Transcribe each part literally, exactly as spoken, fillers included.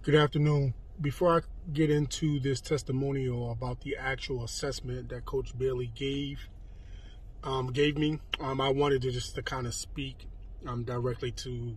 Good afternoon. Before I get into this testimonial about the actual assessment that Coach Bailey gave um, gave me, um, I wanted to just to kind of speak um, directly to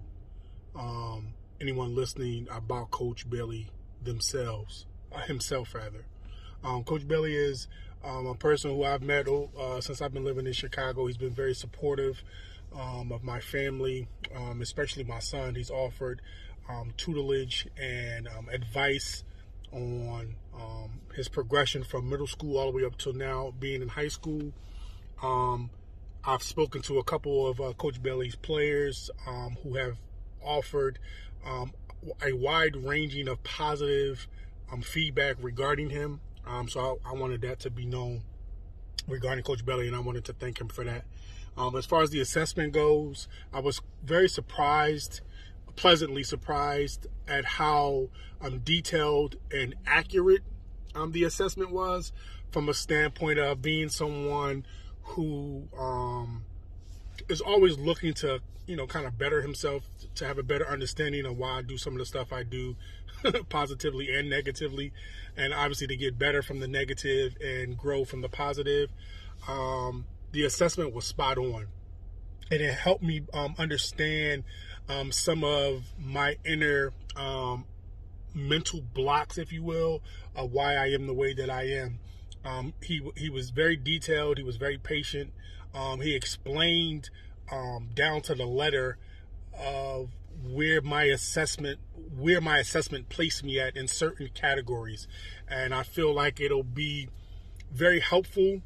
um, anyone listening about Coach Bailey themselves, uh, himself rather. Um, Coach Bailey is um, a person who I've met uh, since I've been living in Chicago. He's been very supportive um, of my family, um, especially my son. He's offered um, tutelage and um, advice on um, his progression from middle school all the way up to now being in high school. Um, I've spoken to a couple of uh, Coach Bailey's players um, who have offered um, a wide-ranging of positive um, feedback regarding him. Um, so I, I wanted that to be known regarding Coach Bailey, and I wanted to thank him for that. Um, as far as the assessment goes, I was very surprised, pleasantly surprised at how um, detailed and accurate um, the assessment was, from a standpoint of being someone who um, is always looking to, you know, kind of better himself, to have a better understanding of why I do some of the stuff I do, positively and negatively, and obviously to get better from the negative and grow from the positive. Um, the assessment was spot on, and it helped me um, understand um, some of my inner um, mental blocks, if you will, of why I am the way that I am. Um, he he was very detailed. He was very patient. Um, he explained um, down to the letter of where my assessment where my assessment placed me at in certain categories, and I feel like it'll be very helpful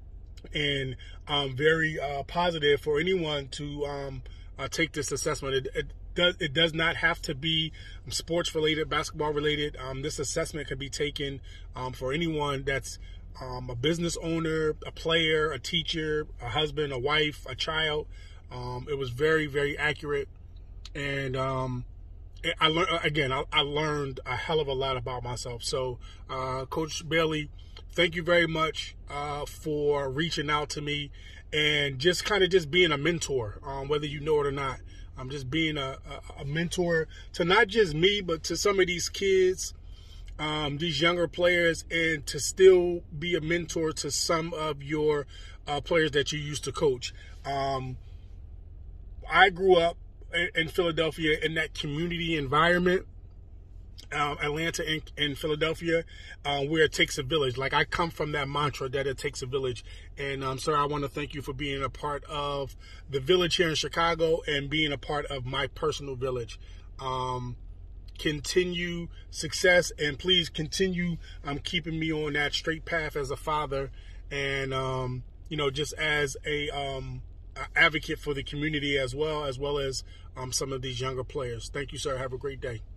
and um, very uh, positive for anyone to um, uh, take this assessment. It, it does it does not have to be sports related, basketball related. Um, this assessment can be taken um, for anyone that's um, a business owner, a player, a teacher, a husband, a wife, a child. Um, it was very, very accurate, and um, I learned again. I, I learned a hell of a lot about myself. So, uh, Coach Bailey, thank you very much uh, for reaching out to me and just kind of just being a mentor, um, whether you know it or not. I'm just being a, a, a mentor to not just me, but to some of these kids, um, these younger players, and to still be a mentor to some of your uh, players that you used to coach. Um, I grew up in, in Philadelphia in that community environment. Um, Atlanta and, and Philadelphia, uh, where it takes a village. Like, I come from that mantra that it takes a village. And, um, sir, I want to thank you for being a part of the village here in Chicago and being a part of my personal village. Um, continue success, and please continue um, keeping me on that straight path as a father and, um, you know, just as a um, advocate for the community as well, as well as um, some of these younger players. Thank you, sir. Have a great day.